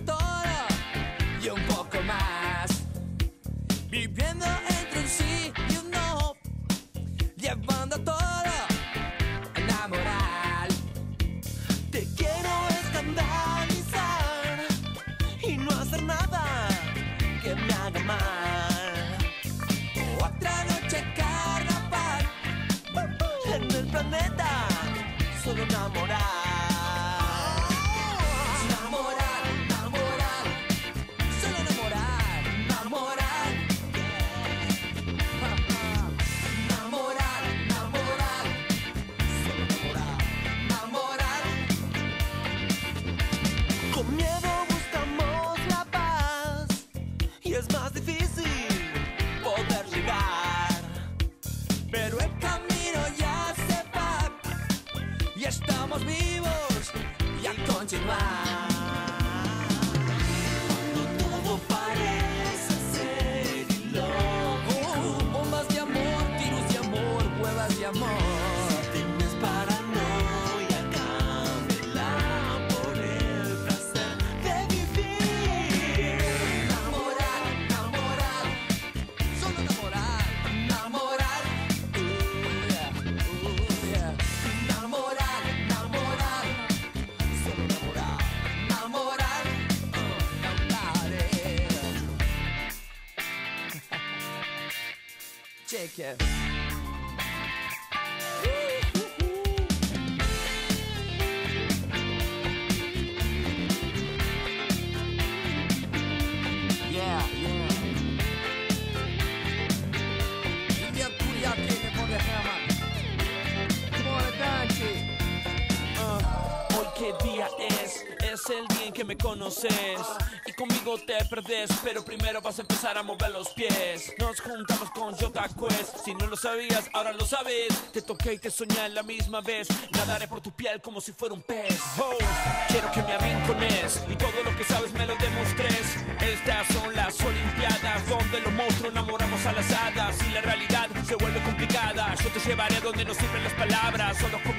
todo y un poco más, viviendo entre un sí y un no, llevando todo a enamorar. Te quiero escandalizar y no hacer nada que me haga mal. Otra noche carnaval en el planeta, solo enamorar. Enamorar, enamorar, solo enamorar, enamorar. Enamorar, enamorar, solo enamorar, enamorar. Con miedo buscamos la paz y es más difícil poder llegar, pero el camino ya se va y estamos vivos y a continuar. Cuando todo parece ser ilógico, bombas de amor, tiros de amor, huevas de amor. Si tienes paranoia, cámbiala por el placer de vivir. Enamorar, enamorar, solo enamorar, enamorar. Yeah. Enamorar, enamorar, solo enamorar, enamorar. Check it. Yeah, yeah. India Kuriaki me pone llama. Come on, Danchi. Hoy qué día es el día en que me conoces y conmigo te perdés, pero primero vas a empezar a mover los pies. Nos juntamos con Jota Quest, si no lo sabías, ahora lo sabes. Te toqué y te soñé en la misma vez, nadaré por tu piel como si fuera un pez. Oh, quiero que me arrincones y todo lo que sabes me lo demostrés. Estas son las olimpiadas donde los monstruos enamoramos a las hadas y la realidad se vuelve complicada. Yo te llevaré donde no sirven las palabras, solo con